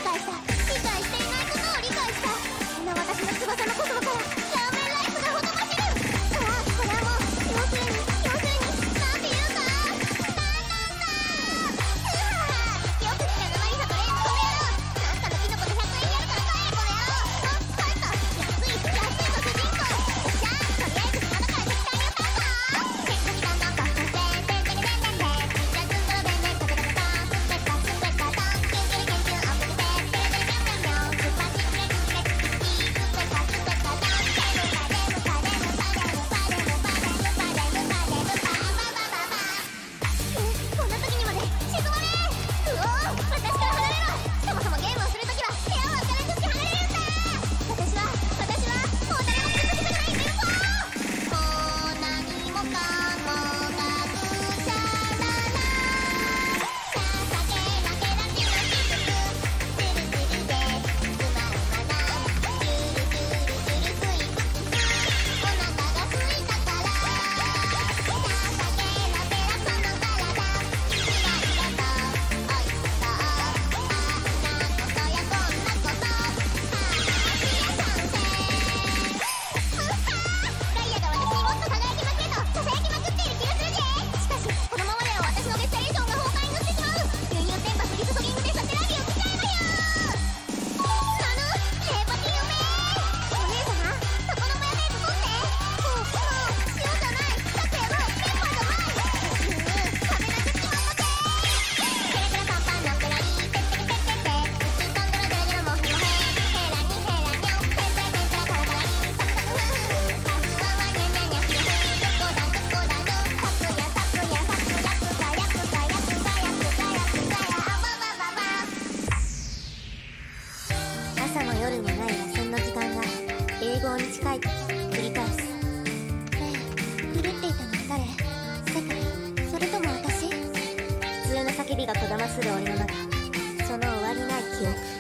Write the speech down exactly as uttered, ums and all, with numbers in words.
解した。理解していないことを理解した。そんな私の翼の言葉からラーメンライスがほとばしる。ああ、これはもう要するに要するになんていうかなんなんだ。うわー、よく来たなマリサとレイのこの野郎。なんかのキノコでひゃくえんやるから買えこの野郎。あ、帰った。安い安いぞ主人公。じゃあとりあえず今だから適当にやったんだ。チェック時間のコップででんでんでんでんでんでん。じゃあずんどろでんでんタタタタン。スペッタスペッタタン。キュンキュリキュンキュンおくてててれてれぴょんぴょんぴょん。スパチチレチチレチチチ。スペッタスペッタタン。デムカデムカデムカデムパデムパデムパデムパデムパババババ。え、こんな時にまで静まれ。うおー、私から離れろ。そもそもゲームをするときは部屋を明るくし離れるんだ。私は私はもう誰も傷つけたくないんだよ。もう何もかもがぐちゃらら。ささけらけらちのしずく。つるつるでうまうまな。ちゅるちゅるちゅるすいぷくぷ。お腹がすいたから。ささけらけらその体。いらいらとおいしそう。あんなことやこんなこと。はあ、いや賛成。ガイアが私にもっと輝きまくれとささやきまくっている気がするぜ。しかしこのままでは私のデスタレーションが崩壊になってしまう。ユンユン電波降り注ぎんでさテラビを来ちゃえばよ。なぬ、レーパティおめえ。お姉様、そこのマヨネーズ取って。もうもう塩じゃない、タクヤのペッパーがうまい。うー、食べなくちまったぜ。ケラケラパンパンのくらいテッテケテッテッテ。うちんとんでろでろでろもふもへ。ヘラにヘラにょん。テンテンテンテラカラカラに。サクサクフーフー。ふわふわにゃにゃにゃひろふ。どこだどこだど。サクヤサクヤサクヤクサヤクサヤクサヤクサヤクサヤ。あばばばば。朝も夜もない休んの時間が永劫に近いと繰り返す。ねえ、狂っていたのは誰？世界？それとも私？普通の叫びがこだまする俺の中、その終わりない記憶。